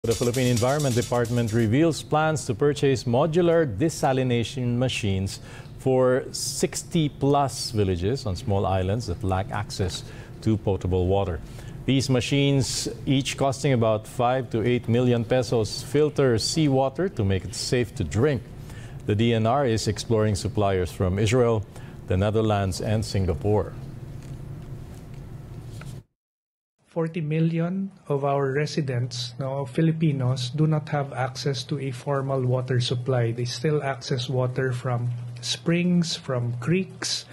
The Philippine Environment Department reveals plans to purchase modular desalination machines for 60-plus villages on small islands that lack access to potable water. These machines, each costing about 5 to 8 million pesos, filter seawater to make it safe to drink. The DNR is exploring suppliers from Israel, the Netherlands, and Singapore. 40 million of our residents, Filipinos, do not have access to a formal water supply. They still access water from springs, from creeks,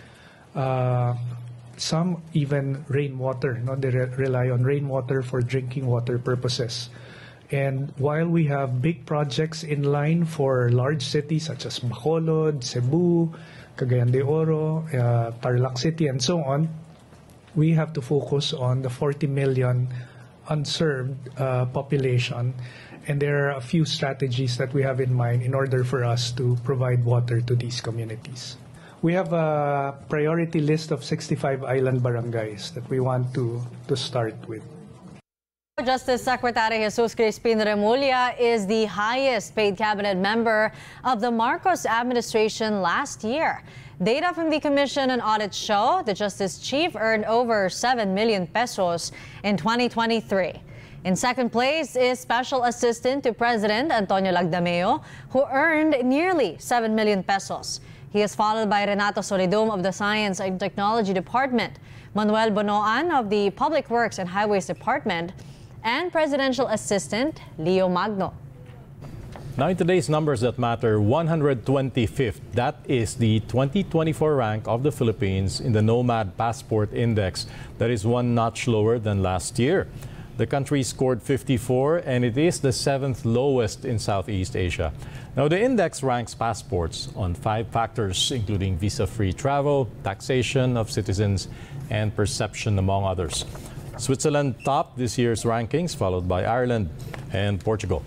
some even rainwater. They rely on rainwater for drinking water purposes. And while we have big projects in line for large cities such as Bacolod, Cebu, Cagayan de Oro, Tarlac City, and so on, we have to focus on the 40 million unserved population. And there are a few strategies that we have in mind in order for us to provide water to these communities. We have a priority list of 65 island barangays that we want to start with. Justice Secretary Jesus Crispin Remulla is the highest paid cabinet member of the Marcos administration last year. Data from the Commission on Audit show the Justice Chief earned over 7 million pesos in 2023. In second place is Special Assistant to President Antonio Lagdameo, who earned nearly 7 million pesos. He is followed by Renato Solidum of the Science and Technology Department, Manuel Bonoan of the Public Works and Highways Department, and Presidential Assistant Leo Magno. Now in today's numbers that matter, 125th, that is the 2024 rank of the Philippines in the Nomad Passport Index. That is one notch lower than last year. The country scored 54 and it is the 7th lowest in Southeast Asia. Now the index ranks passports on 5 factors, including visa-free travel, taxation of citizens, and perception, among others. Switzerland topped this year's rankings, followed by Ireland and Portugal.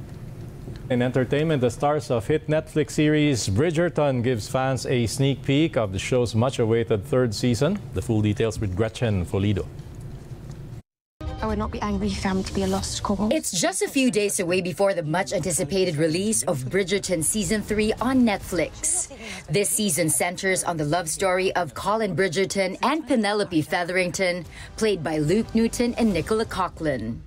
In entertainment, the stars of hit Netflix series Bridgerton gives fans a sneak peek of the show's much-awaited 3rd season. The full details with Gretchen Folido. I would not be angry if you found me to be a lost cause. It's just a few days away before the much-anticipated release of Bridgerton Season 3 on Netflix. This season centers on the love story of Colin Bridgerton and Penelope Featherington, played by Luke Newton and Nicola Coughlan.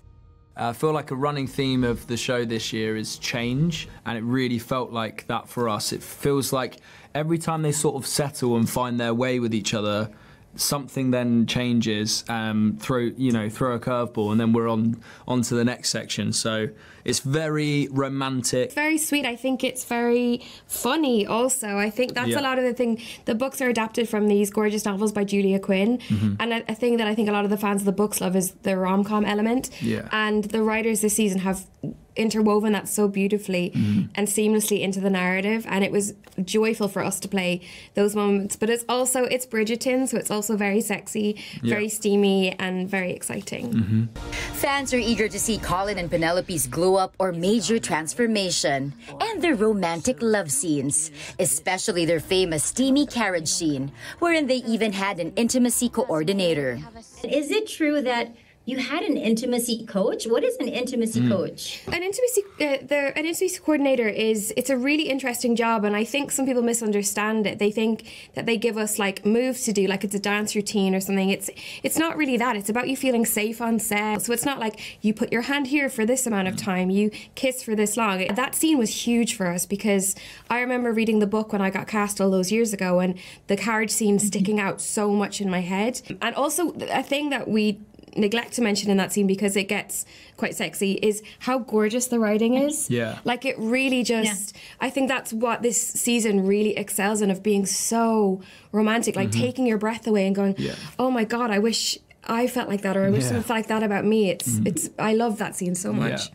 I feel like a running theme of the show this year is change, and it really felt like that for us. It feels like every time they sort of settle and find their way with each other, something then changes, throw a curveball, and then we're on to the next section. So it's very romantic. Very sweet. I think it's very funny also. I think that's a lot of the thing. The books are adapted from these gorgeous novels by Julia Quinn. And a thing that I think a lot of the fans of the books love is the rom-com element. And the writers this season have interwoven that so beautifully and seamlessly into the narrative, and it was joyful for us to play those moments. But it's Bridgerton, so it's also very sexy, very steamy, and very exciting. Fans are eager to see Colin and Penelope's glow-up or major transformation, and their romantic love scenes, especially their famous steamy carriage scene, wherein they even had an intimacy coordinator. Is it true that you had an intimacy coach? What is an intimacy coach? An intimacy coordinator it's a really interesting job, and I think some people misunderstand it. They think that they give us like moves to do, like it's a dance routine or something. It's not really that. It's about you feeling safe on set. So it's not like you put your hand here for this amount of time, you kiss for this long. That scene was huge for us because I remember reading the book when I got cast all those years ago, and the carriage scene sticking out so much in my head. And also a thing that we neglect to mention in that scene, because it gets quite sexy, is how gorgeous the writing is. Like it really just I think that's what this season really excels in, of being so romantic, like taking your breath away and going, oh my god, I wish I felt like that, or I wish someone felt like that about me. It's I love that scene so much.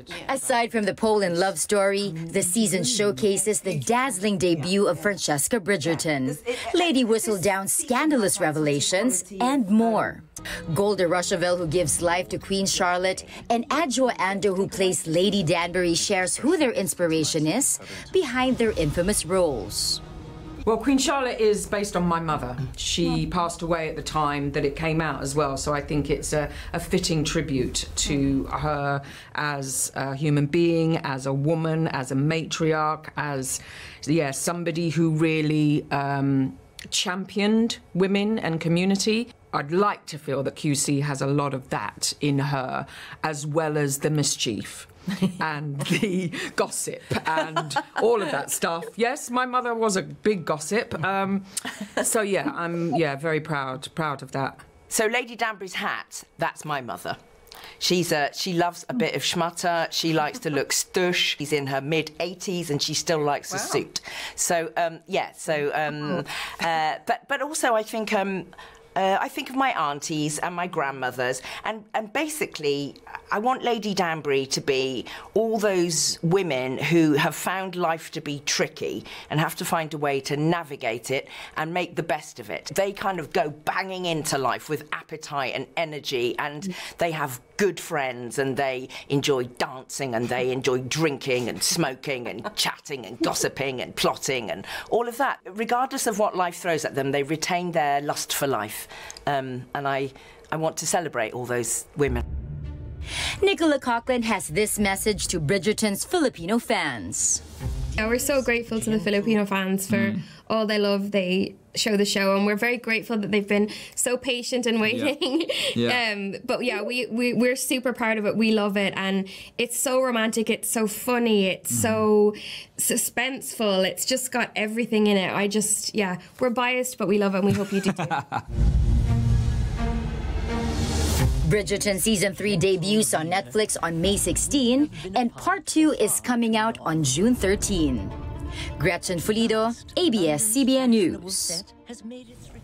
Aside from the Poland love story, the season showcases the dazzling debut of Francesca Bridgerton, Lady Whistledown's scandalous revelations, and more. Golda Rosheville, who gives life to Queen Charlotte, and Adjoa Ando, who plays Lady Danbury, shares who their inspiration is behind their infamous roles. Well, Queen Charlotte is based on my mother. She passed away at the time that it came out as well, so I think it's a fitting tribute to her as a human being, as a woman, as a matriarch, as somebody who really championed women and community. I'd like to feel that QC has a lot of that in her, as well as the mischief and the gossip and all of that stuff. Yes, my mother was a big gossip. So yeah, I'm very proud of that. So Lady Danbury's hat, that's my mother. She loves a bit of schmutter. She likes to look stush. She's in her mid-80s and she still likes a suit. So but also I think of my aunties and my grandmothers, and basically I want Lady Danbury to be all those women who have found life to be tricky and have to find a way to navigate it and make the best of it. They kind of go banging into life with appetite and energy, and they have good friends, and they enjoy dancing, and they enjoy drinking and smoking and chatting and gossiping and plotting and all of that. Regardless of what life throws at them, they retain their lust for life. And I want to celebrate all those women. Nicola Coughlan has this message to Bridgerton's Filipino fans. Yeah, we're so grateful to the Filipino fans for all their love they show the show, and we're very grateful that they've been so patient and waiting. But yeah, we're super proud of it. We love it, and it's so romantic, it's so funny, it's so suspenseful, it's just got everything in it. We're biased, but we love it, and we hope you do too. Bridgerton Season 3 debuts on Netflix on May 16, and Part 2 is coming out on June 13. Gretchen Fulido, ABS-CBN News.